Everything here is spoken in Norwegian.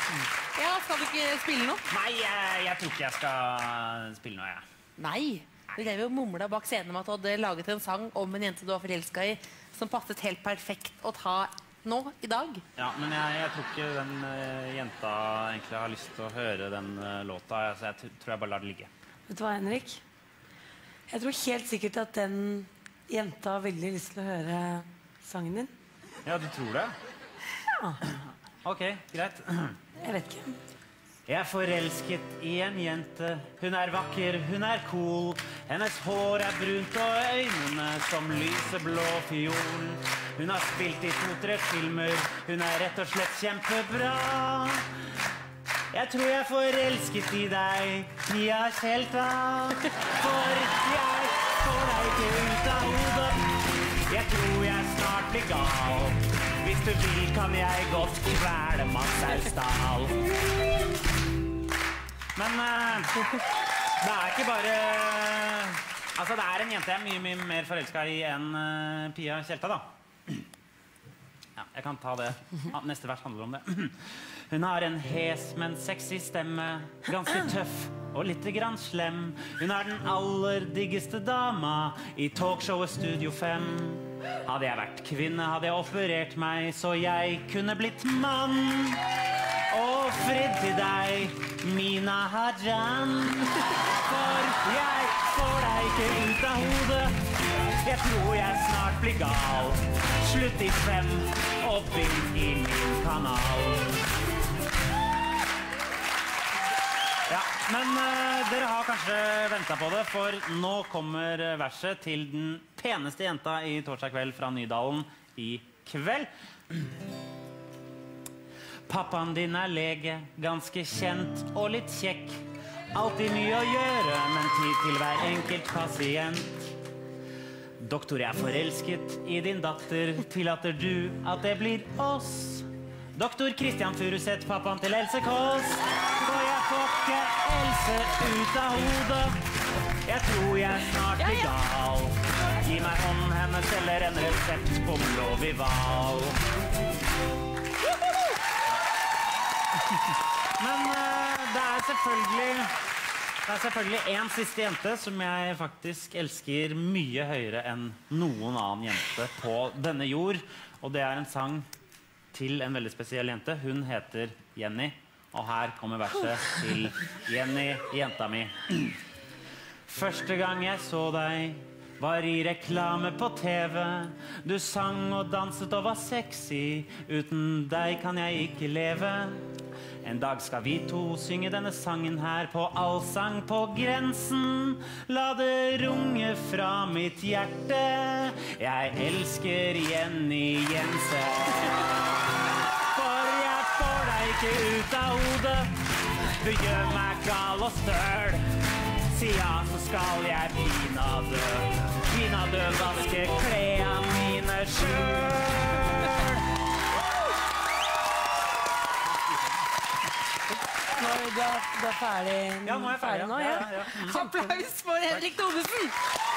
Ja, skal du ikke spille noe? Nei, jeg tror ikke jeg skal spille noe, jeg. Nei, du drev jo mumla bak scenen med at du hadde laget en sang om en jente du var forelsket i, som passet helt perfekt å ta nå, i dag. Ja, men jeg tror ikke den jenta egentlig har lyst til å høre den låta, så jeg tror jeg bare lar det ligge. Vet du hva, Henrik? Jeg tror helt sikkert at den jenta har veldig lyst til å høre sangen din. Ja, du tror det? Ja. Ok, greit. Jeg vet ikke. Jeg er forelsket i en jente. Hun er vakker, hun er cool. Hennes hår er brunt og øynene som lyseblå fiol. Hun har spilt i 2-3 filmer. Hun er rett og slett kjempebra. Jeg tror jeg er forelsket i deg, Pia Tjelta. For jeg får deg ikke ut av hodet. Jeg tror jeg snart blir gal. Hvis du vil kan jeg godt kvele Mats Austdal. Men det er ikke bare... Altså, det er en jente jeg er mye mer forelsket i enn Pia Tjelta, da. Ja, jeg kan ta det. Ja, neste vers handler om det. Hun har en hes, men sexy stemme. Ganske tøff og litt grann slem. Hun er den aller diggeste dama i talkshowet Studio 5. Hadde jeg vært kvinne, hadde jeg operert meg så jeg kunne blitt mann. Og fridd til deg, Mina Hajan. For jeg får deg ikke ut av hodet. Jeg tror jeg snart blir gal. Slutt i 5 og begynn i min kanal. Ja, men dere har kanskje ventet på det, for nå kommer verset til den peneste jenta i Torsdag kveld fra Nydalen i kveld. Pappaen din er lege, ganske kjent og litt kjekk. Alltid mye å gjøre, men tid til hver enkelt pasient. Doktor, jeg er forelsket i din datter. Tillater du at det blir oss? Doktor Christian Furuseth, pappaen til Else Kåss. For jeg får ikke Else ut av hodet. Jeg tror jeg snart blir gal. Gi meg hånden hennes eller en resept på blå Vival. Men det er selvfølgelig en siste jente som jeg faktisk elsker mye høyere enn noen annen jente på denne jord. Og det er en sang til en veldig spesiell jente. Hun heter Jenny. Og her kommer verset til Jenny, jenta mi. Første gang jeg så deg var i reklame på TV. Du sang og danset og var sexy. Uten deg kan jeg ikke leve. En dag skal vi to synge denne sangen her på Allsang på grensen. La det runge fra mitt hjerte. Jeg elsker Jenny Jensen. For jeg får deg ikke ut av hodet. Du gjør meg gal og støl. Si ja, så skal jeg pinadø. Pinadø vaske klærne mine sjøl. Du er ferdig? Ja, nå er jeg ferdig. Nå, ja. Applaus for Henrik Thodesen!